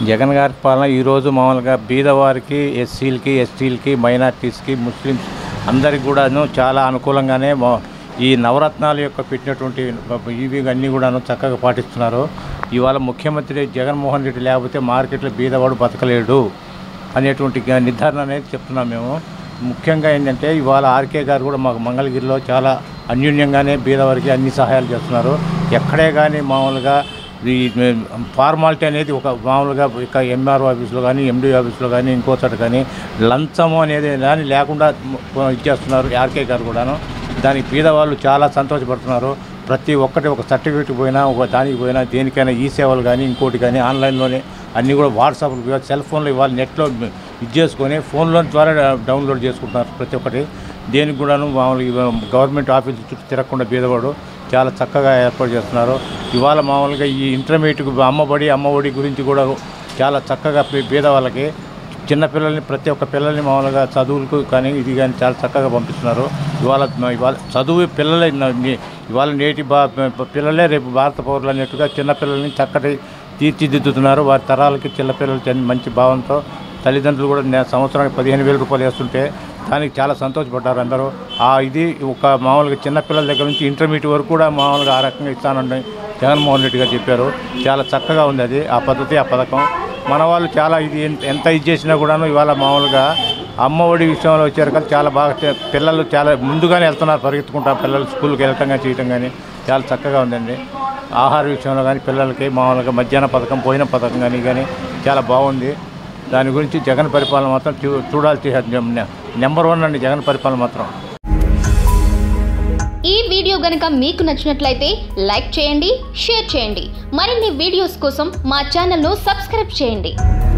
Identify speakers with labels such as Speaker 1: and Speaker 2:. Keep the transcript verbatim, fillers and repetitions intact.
Speaker 1: జగన్ గారి పాలన ఈరోజు మామూలుగా బీదవారికి, ఎస్సీలకి, ఎస్టీలకి, మైనార్టీస్కి, ముస్లిమ్స్ అందరికి కూడాను చాలా అనుకూలంగానే ఈ నవరత్నాల యొక్క పెట్టినటువంటి ఇవి అన్నీ కూడాను చక్కగా పాటిస్తున్నారు. ఇవాళ ముఖ్యమంత్రి జగన్మోహన్ రెడ్డి లేకపోతే మార్కెట్లో బీదవాడు బతకలేడు అనేటువంటి నిర్ధారణ అనేది చెప్తున్నాం మేము. ముఖ్యంగా ఏంటంటే ఇవాళ ఆర్కే గారు కూడా మాకు మంగళగిరిలో చాలా అన్యూన్యంగానే బీదవారికి అన్ని సహాయాలు చేస్తున్నారు. ఎక్కడే కానీ మామూలుగా ఈ ఫార్మాలిటీ అనేది ఒక మామూలుగా ఇక ఎంఆర్ఓ ఆఫీస్లో కానీ, ఎండి ఆఫీస్లో కానీ, ఇంకో చోట కానీ లంచము అనేది కానీ లేకుండా ఇచ్చేస్తున్నారు ఆర్కే గారు కూడాను. దానికి బీదవాళ్ళు చాలా సంతోషపడుతున్నారు. ప్రతి ఒక్కటి ఒక సర్టిఫికేట్ పోయినా, ఒక దానికి పోయినా, దేనికైనా ఈ సేవలు కానీ, ఇంకోటి కానీ ఆన్లైన్లోనే అన్నీ కూడా వాట్సాప్, సెల్ ఫోన్లో ఇవాళ నెట్లో ఇది చేసుకొని ఫోన్లో ద్వారా డౌన్లోడ్ చేసుకుంటున్నారు ప్రతి ఒక్కటి. దేనికి కూడాను మామూలుగా గవర్నమెంట్ ఆఫీస్ చుట్టూ తిరగకుండా బీదవాడు చాలా చక్కగా ఏర్పాటు చేస్తున్నారు. ఇవాళ మామూలుగా ఈ ఇంటర్మీడియట్ అమ్మబడి అమ్మఒడి గురించి కూడా చాలా చక్కగా బీద వాళ్ళకి చిన్నపిల్లల్ని ప్రతి ఒక్క పిల్లల్ని మామూలుగా చదువులకు కానీ ఇది కానీ చాలా చక్కగా పంపిస్తున్నారు. ఇవాళ ఇవాళ చదువు పిల్లలే ఇవాళ నేటి బా పిల్లలే రేపు భారత పౌరులు అన్నట్టుగా చిన్నపిల్లల్ని చక్కటి తీర్చిదిద్దుతున్నారు. వారి తరాలకి చిన్నపిల్లలు మంచి భావంతో తల్లిదండ్రులు కూడా సంవత్సరానికి పదిహేను వేల రూపాయలు వేస్తుంటే దానికి చాలా సంతోషపడ్డారు అందరూ. ఆ ఇది ఒక మామూలుగా చిన్నపిల్లల దగ్గర నుంచి ఇంటర్మీడియట్ వరకు కూడా మామూలుగా ఆ రకంగా ఇస్తానని జగన్మోహన్ రెడ్డి గారు చెప్పారు. చాలా చక్కగా ఉంది అది, ఆ పద్ధతి, ఆ పథకం. మన వాళ్ళు చాలా ఇది ఎంత ఇది చేసినా కూడాను ఇవాళ మామూలుగా అమ్మఒడి విషయంలో వచ్చారు కదా, చాలా బాగా పిల్లలు చాలా ముందుగానే వెళ్తున్నారు, పరిగెత్తుకుంటారు పిల్లలు స్కూల్కి వెళ్ళటం కానీ చేయటం కానీ చాలా చక్కగా ఉందండి. ఆహార విషయంలో కానీ పిల్లలకి మామూలుగా మధ్యాహ్న పథకం, పోయిన పథకం కానీ కానీ చాలా బాగుంది. దాని గురించి జగన్ పరిపాలన మాత్రం చూ చూడాల్సి నెంబర్ వన్ అండి జగన్ పరిపాలన మాత్రం.
Speaker 2: ఈ వీడియో గనుక మీకు నచ్చినట్లయితే లైక్ చేయండి, షేర్ చేయండి. మరిన్ని వీడియోస్ కోసం మా ఛానల్ను సబ్స్క్రైబ్ చేయండి.